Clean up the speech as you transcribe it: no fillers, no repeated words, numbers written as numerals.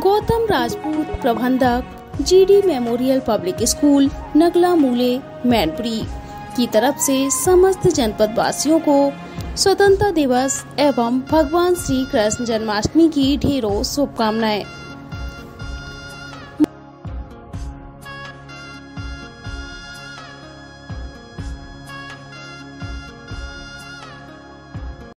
गौतम राजपूत प्रबंधक GD memorial public school Nagla Moole Mainpuri की तरफ से समस्त जनपद वासियों को स्वतंत्रता दिवस एवं भगवान श्री कृष्ण जन्माष्टमी की ढेरों शुभकामनाएं।